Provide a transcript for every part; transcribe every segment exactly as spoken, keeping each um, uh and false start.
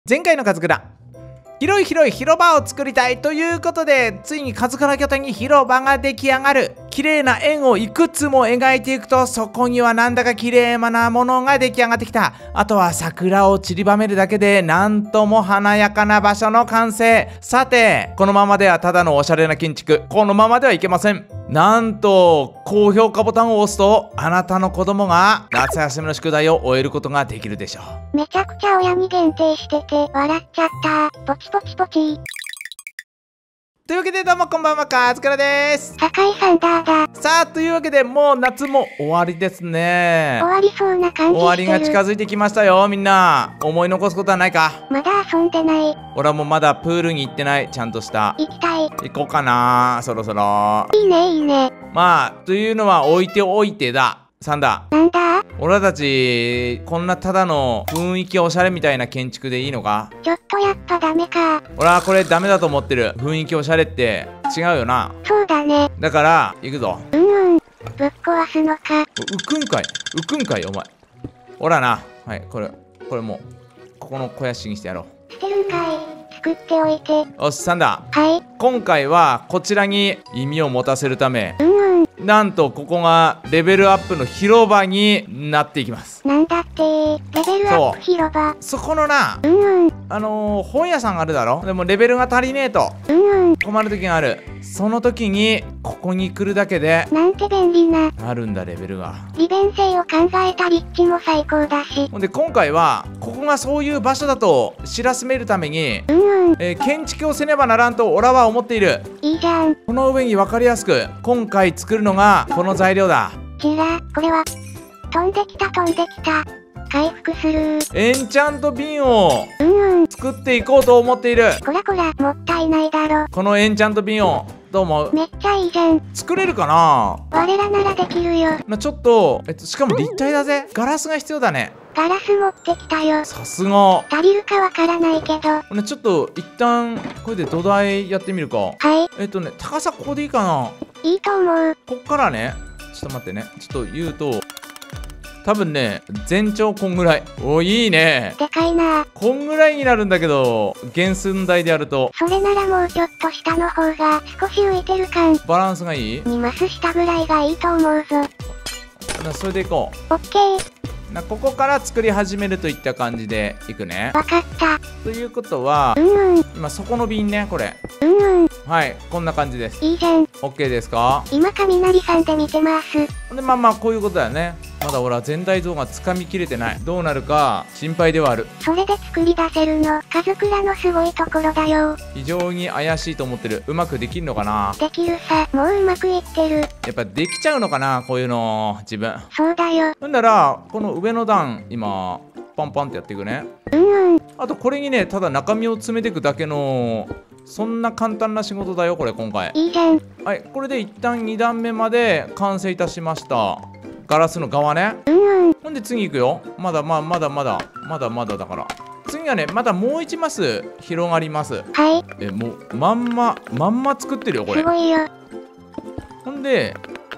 前回のカズクラ、広い広い広場を作りたいということで、ついにカズクラ拠点に広場が出来上がる。綺麗な円をいくつも描いていくと、そこにはなんだか綺麗なものが出来上がってきた。あとは桜を散りばめるだけで、なんとも華やかな場所の完成。さて、このままではただのおしゃれな建築、このままではいけません。なんと高評価ボタンを押すと、あなたの子供が夏休みの宿題を終えることができるでしょう。 めちゃくちゃ親に限定してて笑っちゃった。ポチポチポチ。 というわけでどうもこんばんは、カズクラです。 酒井サンダーだ。 さあ、というわけでもう夏も終わりですね。 終わりそうな感じしてる。 終わりが近づいてきましたよ。みんな思い残すことはないか。 まだ遊んでない。 俺はもうまだプールに行ってない。ちゃんとした。 行きたい。 行こうかな、そろそろ。 いいねいいね。 まあというのは置いておいてだ。サンダー、 なんだ？ 俺たちこんなただの雰囲気おしゃれみたいな建築でいいのか？ ちょっとやっぱダメか。 俺はこれダメだと思ってる。雰囲気おしゃれって違うよな。 そうだね。 だから行くぞ。 うんうん。ぶっ壊すのか。 浮くんかい浮くんかいお前。ほらな。はい、これこれもうここの肥やしにしてやろう。 捨てるんかい。作っておいて。 おっさんだ。 はい。 今回はこちらに意味を持たせるため、 うんうん。 なんとここがレベルアップの広場になっていきます。 なんだってレベルアップ広場。 そこのな、 うんうん。 あのー、本屋さんがあるだろ。でもレベルが足りねえとうんうん。 困る時がある。その時にここに来るだけでなんて便利な。 あるんだレベルが。 利便性を考えた立地も最高だし。 ほんで今回はここがそういう場所だと知らしめるために、 うんうん。 えー建築をせねばならんとオラは思っている。 いいじゃん。 この上に分かりやすく今回作るのがこの材料だ。 ちら、これは飛んできた飛んできた。回復する。 エンチャント瓶をうんうん。 作っていこうと思っている。 こらこら、もったいないだろ。 このエンチャント瓶をどう思う？ めっちゃいいじゃん。 作れるかな？ 我らならできるよ。 なちょっと、えっと、しかも立体だぜ。ガラスが必要だね。 ガラス持ってきたよ。 さすが。 足りるかわからないけど。 ね、ちょっと一旦これで土台やってみるか。 はい。 えっとね、高さここでいいかな。 いいと思う。 こっからね、ちょっと待ってね、ちょっと言うと多分ね、全長こんぐらい。お、いいね。 でかいな。 こんぐらいになるんだけど、原寸大でやるとそれならもうちょっと下の方が少し浮いてる感。 バランスがいい。 にマス下ぐらいがいいと思うぞ。 なそれでいこオッケー。 う。なここから作り始めるといった感じでいくね。 わかった。 ということはうんうん。 今そこの瓶ね、これ。 うんうん。 はい、こんな感じです。 いいじゃん。 OK ですか？ 今雷さんで見てます。 ほんでまあまあこういうことだよね。まだ俺は全体像がつかみきれてない。どうなるか心配ではある。 それで作り出せるのカズクラのすごいところだよ。 非常に怪しいと思ってる。うまくできるのかな？ できるさ。もううまくいってる。 やっぱできちゃうのかな、こういうの自分。 そうだよ。 ほんならこの上の段今パンパンってやっていくね。 うんうん。 あとこれにね、ただ中身を詰めていくだけのそんな簡単な仕事だよこれ今回。 いいじゃん。 はい、これで一旦に段目まで完成いたしました。ガラスの側ね。 うんうん。 ほんで次行くよ。まだまあまだまだまだまだだから。次はね、まだもう一マス広がります。 はい。 え、もうまんままんま作ってるよこれ。 すごいよ。 ほんで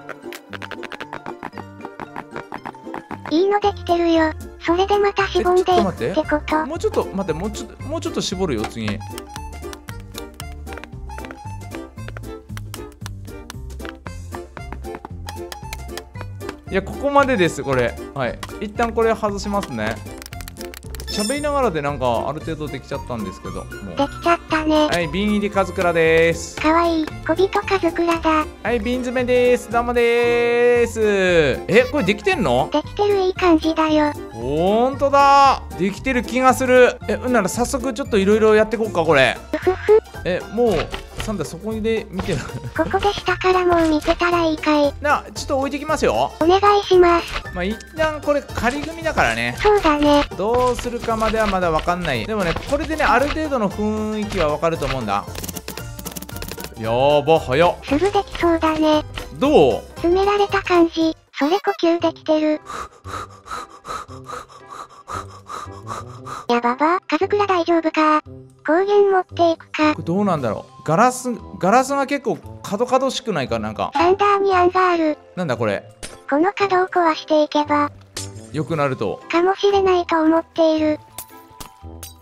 いいのできてるよ。それでまたしぼんでえちょっと待ってってこと。 もうちょっと待って、もうちょっともうちょっと絞るよ次。いや、ここまでですこれ。はい、一旦これ外しますね。喋りながらでなんかある程度できちゃったんですけどもう。 できちゃったね。 はい、瓶入りカズクラです。 かわいい。小人カズクラだ。 はい、瓶詰めです。どうもでーす。え、これできてんの？ できてるいい感じだよ。 ほんとだ。できてる気がする。え、うんなら早速ちょっといろいろやっていこうかこれ。 うふふ。 え、もうサンダそこで見てるここで下からもう見てたらいいかい。 な、ちょっと置いてきますよ。 お願いします。 まあ一旦これ仮組だからね。 そうだね。 どうするかまではまだわかんない。でもね、これでね、ある程度の雰囲気はわかると思うんだ。やーば、早っ。 すぐできそうだね。 どう？ 詰められた感じ。それ呼吸できてる。やばば、カズクラ大丈夫か。光源持っていくか。 これどうなんだろう。ガラスガラスが結構角々しくないか。なんかサンダーに案がある。 なんだこれ。 この角を壊していけば良くなると。 かもしれないと思っている。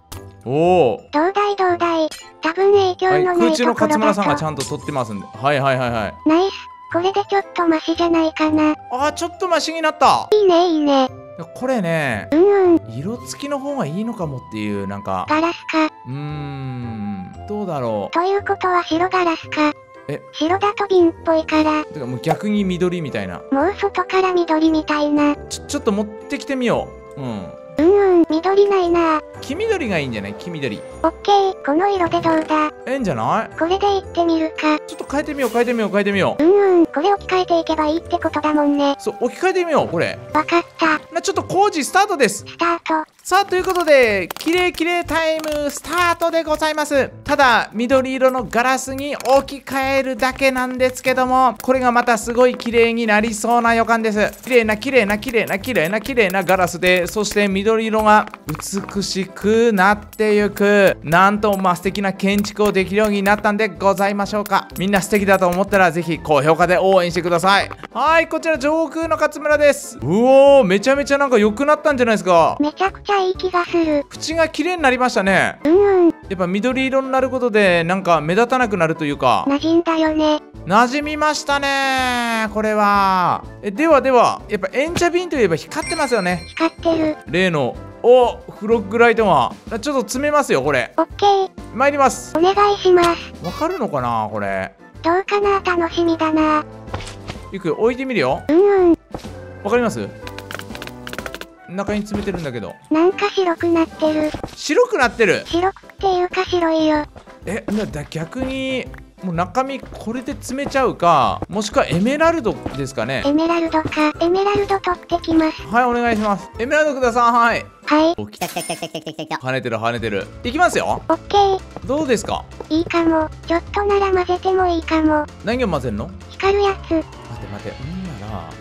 おお。 どうだいどうだい。多分影響はい、 のない空中のところ勝村さんがだと。 ちゃんと取ってますんで。はいはいはいはい。 ナイス。これでちょっとマシじゃないかな。 あー、ちょっとマシになった。 いいねいいね。 これね、 うんうん。 色付きの方がいいのかもっていう、なんか。 ガラスか。 うーん、どうだろう。 ということは白ガラスか。 え、 白だと瓶っぽいから。 てかもう逆に緑みたいな。 もう外から緑みたいな。 ちょ、ちょっと持ってきてみよう。うん。 うんうん、緑ないな。 黄緑がいいんじゃない？黄緑。 オッケー、この色でどうだ。 ええんじゃない？ これでいってみるか。 ちょっと変えてみよう、変えてみよう、変えてみよう。 うんうん、これ置き換えていけばいいってことだもんね。 そう、置き換えてみよう、これ。 わかった。 な、ちょっと工事スタートです。 スタート。 さあ、ということで、きれいきれいタイムスタートでございます。ただ、緑色のガラスに置き換えるだけなんですけども、これがまたすごい綺麗になりそうな予感です。綺麗な綺麗な綺麗な綺麗な綺麗なガラスで、そして緑色が美しくなってゆく。なんと、まあ、素敵な建築をできるようになったんでございましょうか。みんな素敵だと思ったら、ぜひ高評価で応援してください。はい、こちら上空の勝村です。うおー、めちゃめちゃなんか良くなったんじゃないですか。 めちゃくちゃいい気がする。 口が綺麗になりましたね。 うんうん。 やっぱ緑色になることでなんか目立たなくなるというか、 馴染んだよね。 馴染みましたねこれは。えではではやっぱ炎茶瓶といえば光ってますよね。 光ってる。 例のおフロッグライトがちょっと詰めますよこれ。 オッケー。 参ります。 お願いします。 わかるのかなこれ。 どうかな、楽しみだな。 いくよ、置いてみるよ。 うんうん。 わかります？中に詰めてるんだけどなんか白くなってる。 白くなってる。 白くっていうか白いよ。 えだだ逆にもう中身これで詰めちゃうか、もしくはエメラルドですかね。 エメラルドか。エメラルド取ってきます。 はい、お願いします。エメラルドください。 はい。 おきたきたきたきたきたきた。跳ねてる跳ねてる。いきますよ。 オッケー。 どうですか？ いいかも。ちょっとなら混ぜてもいいかも。 何を混ぜるの？ 光るやつ。 待て待て。うんなら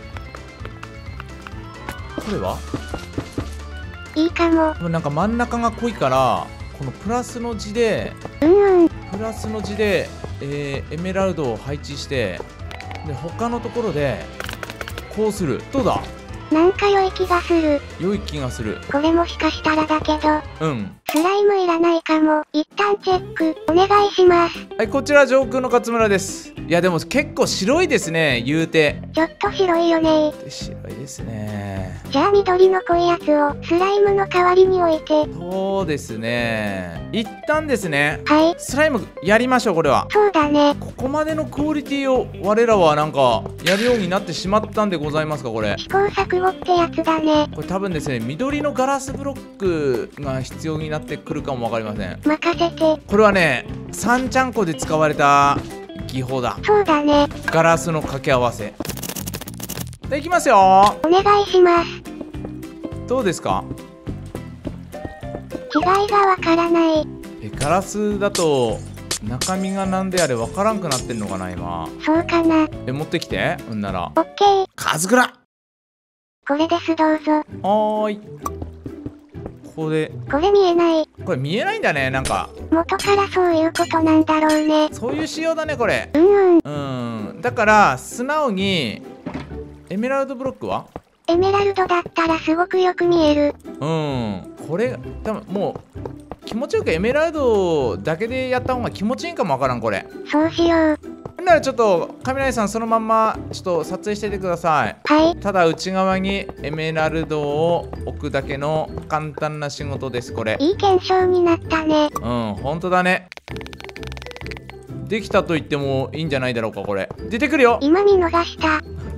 これはいいかも。 でもなんか真ん中が濃いからこのプラスの字でうんうん。 プラスの字で、えー、エメラルドを配置してで他のところでこうする。どうだ？ なんか良い気がする。 良い気がする。 これもしかしたらだけど。 うん。 スライムいらないかも。一旦チェックお願いします。 はい、こちら上空の勝村です。いやでも結構白いですね言うて。 ちょっと白いよね。 白いですね。 じゃあ緑の濃いやつをスライムの代わりに置いて。 そうですね。一旦ですね。 はい。 スライムやりましょうこれは。 そうだね。 ここまでのクオリティを我らはなんかやるようになってしまったんでございますかこれ。 試行錯誤ってやつだね。 これ多分ですね緑のガラスブロックが必要になってくるかもわかりません。 任せて。 これはねさんちゃんこで使われた技法だ。 そうだね。 ガラスの掛け合わせでいきますよ。 お願いします。 どうですか？ 違いがわからない。 えガラスだと中身がなんであれわからんくなってんのかな今。 そうかな。 え持ってきて。うんならオッケー。 カズクラ。 これですどうぞ。 はーい。ここでこれ見えない。 これ見えないんだね。なんか元からそういうことなんだろうね。 そういう仕様だねこれ。 うんうん。 うんだから素直にエメラルドブロックはエメラルドだったらすごくよく見える。 うんこれ多分もう気持ちよくエメラルドだけでやった方が気持ちいいんかもわからんこれ。 そうしよう。 ならちょっと雷さんそのまんまちょっと撮影しててください。 はい。 ただ内側にエメラルドを置くだけの簡単な仕事ですこれ。 いい検証になったね。 うんほんとだね。できたと言ってもいいんじゃないだろうかこれ。出てくるよ。 今見逃した。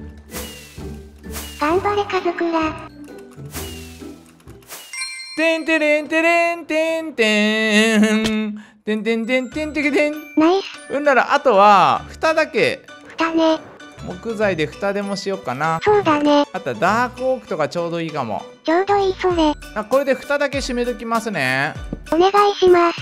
頑張れカズクラ。 てんてれんてれんてんてんてんてんてんてんてけてん。 ナイス。 うんならあとは蓋だけ。 蓋ね。 木材で蓋でもしようかな。 そうだね。 あとはダークオークとかちょうどいいかも。 ちょうどいいそれ。 あこれで蓋だけ閉めときますね。 お願いします。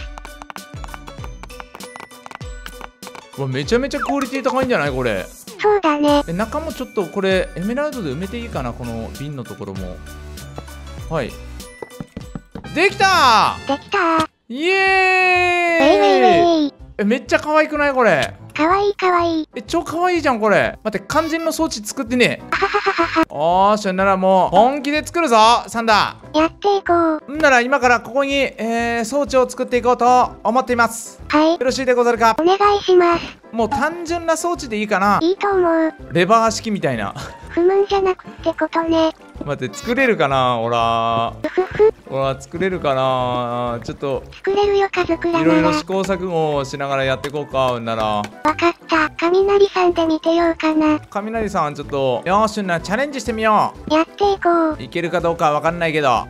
うわめちゃめちゃクオリティ高いんじゃないこれ。 そうだね。 え中もちょっとこれエメラルドで埋めていいかなこの瓶のところも。はいできたできたー。 ーイウェイウェイウエーイ。 ェイ。 えめっちゃ可愛くないこれ。 可かわいいかわいい。 え、超かわいいじゃんこれ。待って、肝心の装置作ってね。 あははははは。 おーし、ならもう本気で作るぞサンダやっていこう。 ー。んなら今からここに、えー、装置を作っていこうと思っています。 はい。 よろしいでござるか。 お願いします。 もう単純な装置でいいかな。 いいと思う。 レバー式みたいな。 踏むんじゃなくってことね。 待って、作れるかな。ほらうふふ。 ほら作れるかな。ちょっと作れるよ、家族らいろいなら。 ろ試行錯誤をしながらやっていこうか。んならわかった。雷さんで見てようかな。 雷さん、ちょっとよーし、なチャレンジしてみよやっていこう。 う。いけるかどうかわかんないけど、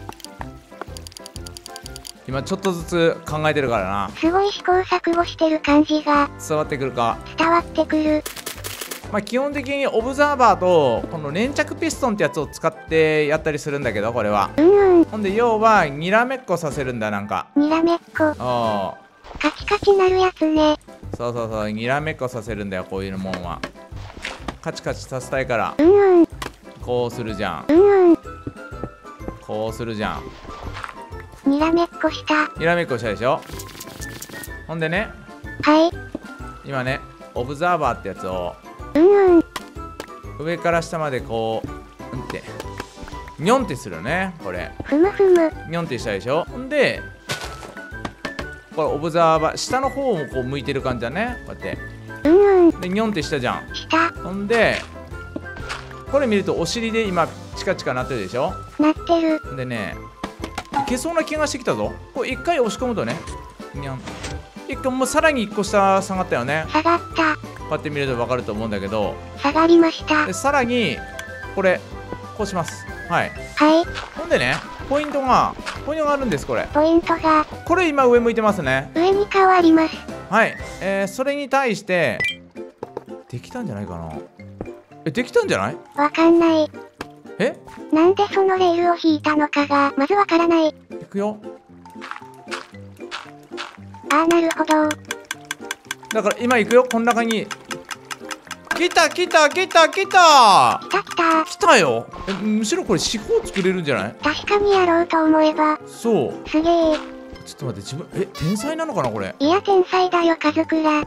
今ちょっとずつ考えてるからな。 すごい試行錯誤してる感じが伝わってくるか。 伝わってくる。 まあ基本的にオブザーバーとこの粘着ピストンってやつを使ってやったりするんだけど、これはうんうん。 ほんで要はにらめっこさせるんだ。なんかにらめっこ。 ああ、 カチカチなるやつね。 そうそうそう、にらめっこさせるんだよ。こういうもんはカチカチさせたいからうんうん。 こうするじゃん。 うんうん。 こうするじゃん。 にらめっこした。 にらめっこしたでしょ。ほんでね、 はい。 今ねオブザーバーってやつをうんうん。 上から下までこううんってニョンってするね。これふむふむ。 ニョンってしたでしょ。ほんでこれオブザーバー下の方もこう向いてる感じだね。こうやってうんうん。 でニョンってしたじゃん。 した。 ほんでこれ見るとお尻で今チカチカなってるでしょ。 なってる。 でね、いけそうな気がしてきたぞ。これ一回押し込むとね、にゃん、一回もうさらに一個下下がったよね。 下がった。 こうやって見ると分かると思うんだけど、 下がりました。 でさらにこれこうします。はい。 はい。 ほんでね、ポイントがポイントがあるんです。これポイントがこれ今上向いてますね。 上に変わります。 はい、えー、それに対してできたんじゃないかな。え、できたんじゃない。 わかんない。 え、 なんでそのレールを引いたのかがまずわからない。 いくよ。 ああ、なるほど。 だから今いくよ。この中に来た来た来た来た来た来た。 来たよ。え、むしろこれ四方作れるんじゃない。 確かにやろうと思えば。 そう。 すげえ。 ちょっと待って、自分え天才なのかなこれ。 いや、天才だよ、家族ら。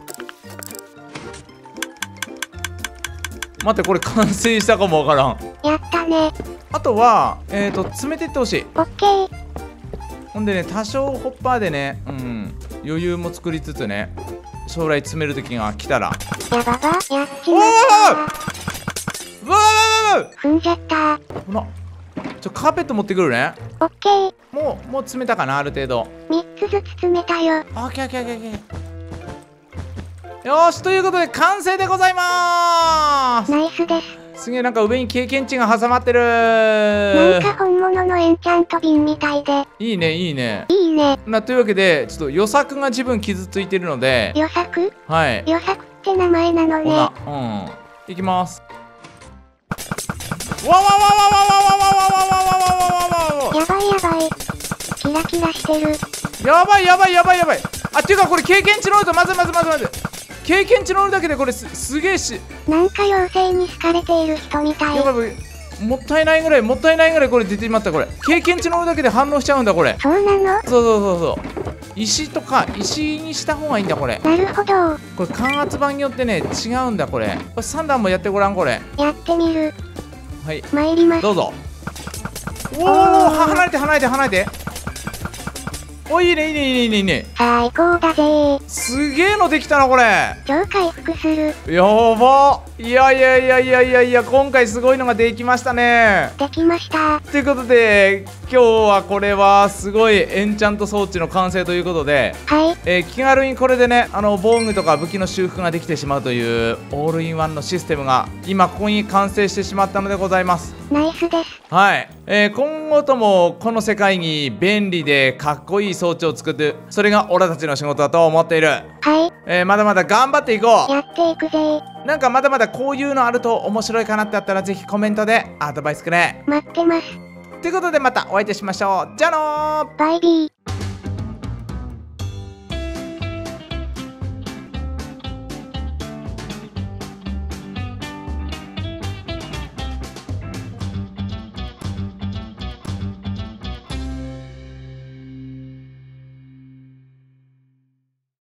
待って、これ完成したかもわからん。 やったね。 あとはえっ、ー、と詰めてってほしい。 オッケー。 ほんでね、多少ホッパーでね、うん余裕も作りつつね、将来詰める時が来たら。 やばば、やっちまった。 うわーうわー踏んじゃった。 ほら、ちょカーペット持ってくるね。 オッケー。 もうもう詰めたかな、ある程度。 みっつずつ詰めたよ。 オッケーオッケーオッケーオッケー。よーし、ということで完成でございまーす。 ナイスです。 すげえ、なんか上に経験値が挟まってるなんか本物のエンチャント瓶みたいで。 いいねいいね。 いいね。 なというわけで、ちょっと予作が自分傷ついてるので、 予作？ はい。 予作って名前なのね。 ほら、うん。いきます。わわわわわわわわわわわわわわわわわわわ。 やばいやばい。キラキラしてる。 やばいやばいやばいやばい。あ、っていうかこれ経験値乗るとまずまずまずまず。経験値乗るだけでこれ す, すげえし。 なんか妖精に好かれている人みたい。 やばいやばい。もったいないぐらいもったいないぐらいこれ出てしまった。これ経験値乗るだけで反応しちゃうんだこれ。 そうなの？ そうそうそうそう。石とか石にした方がいいんだこれ。 なるほど。 これ感圧板によってね違うんだこれ。これさん段もやってごらんこれ。 やってみる。 はい、 参ります。 どうぞ。おお、離れて離れて離れて。お、いいねいいねいいねいいねいいね。 最高だぜー。 すげえのできたなこれ。 超回復する。 やば。いやいやいやいやいやいや、今回すごいのができましたね。 できました。 ということで今日はこれはすごいエンチャント装置の完成ということで、 はい。 えー気軽にこれでね、あの防具とか武器の修復ができてしまうというオールインワンのシステムが今ここに完成してしまったのでございます。 ナイスです。 はい、えー今後ともこの世界に便利でかっこいい装置を作ってそれが俺たちの仕事だと思っている。 はい。 えーまだまだ頑張っていこやっていくぜー。 う。なんかまだまだこういうのあると面白いかなってあったらぜひコメントでアドバイスくれ。 待ってます。 ということでまたお会いいたしましょう。じゃあのー。 バイビー。